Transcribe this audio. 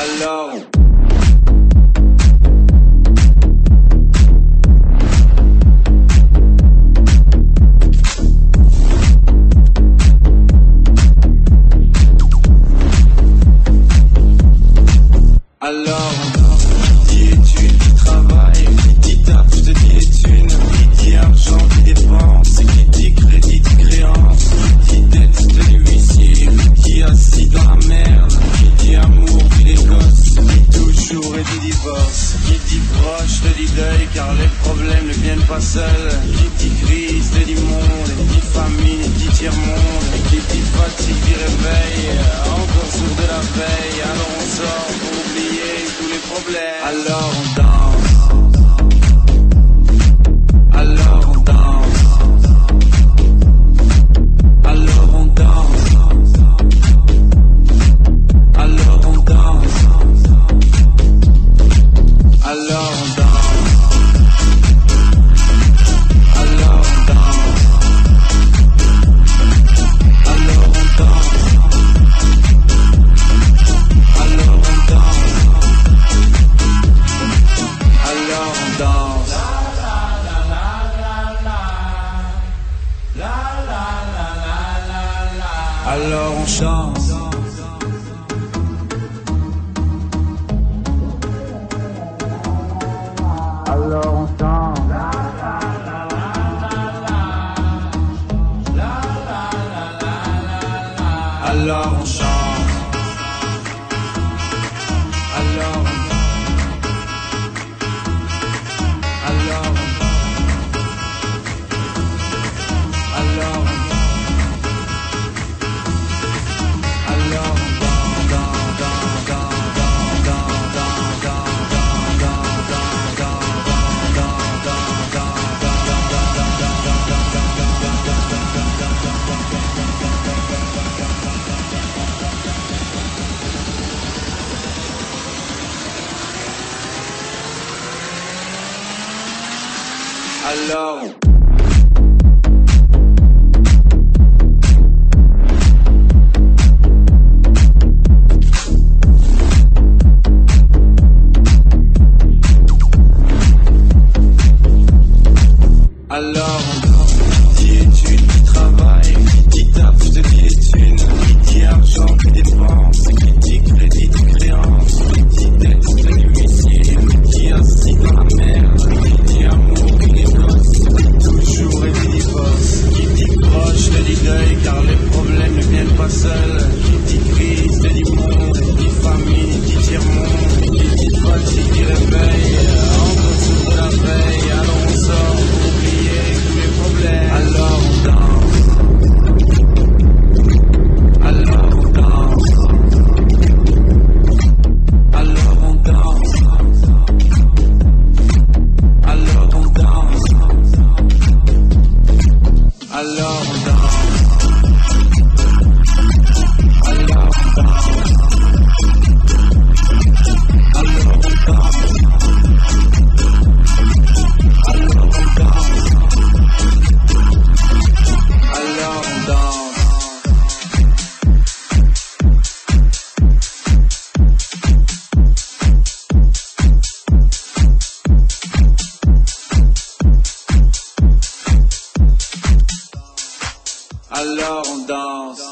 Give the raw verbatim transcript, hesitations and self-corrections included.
Alors Alors, qui dit études, qui travaille, qui dit taf, je te dis études, qui dit argent, qui dépense, qui dit crédit, qui créance, qui dit dette, je te dis huissier, qui dit assis dans la merde, qui dit amour, qui dit gosses, qui dit toujours et dit divorce, qui dit proche, te dit deuil, car les problèmes ne viennent pas seuls, qui dit crise, te dit monde, qui dit famine, qui dit tiers-monde, qui dit fatigue, dit réveil, encore sourd de la veille, alors on sort pour oublier tous les problèmes. Alors on danse, alors on danse, alors on danse, alors on danse, alors on danse, alors on danse, alors on danse, alors on danse, alors on danse. Alors on chante. Alors on chante. Alors on chante. Alors on Alors Alors Alors Alors Alors qui dit études, qui travaille, qui dit taf, je te dis études, qui dit argent, qui dépense, qui dit crédit, qui créance, qui dit dette, je te dis huissier, qui dit assis dans la merde, qui dit amour, qui dit gosse, qui dit toujours et qui dit divorce, qui dit proche, je te dis deuil, car les problèmes ne viennent pas seuls, qui dit crise, te dit monde, qui dit famine, qui dit tiers-monde, qui dit fatigue, qui réveille, encore sourd de la veille, alors on sort pour oublier tous les problèmes. Alors on danse, alors on danse, alors on danse, alors on danse, alors on danse, alors on danse, alors on danse. Alors on danse.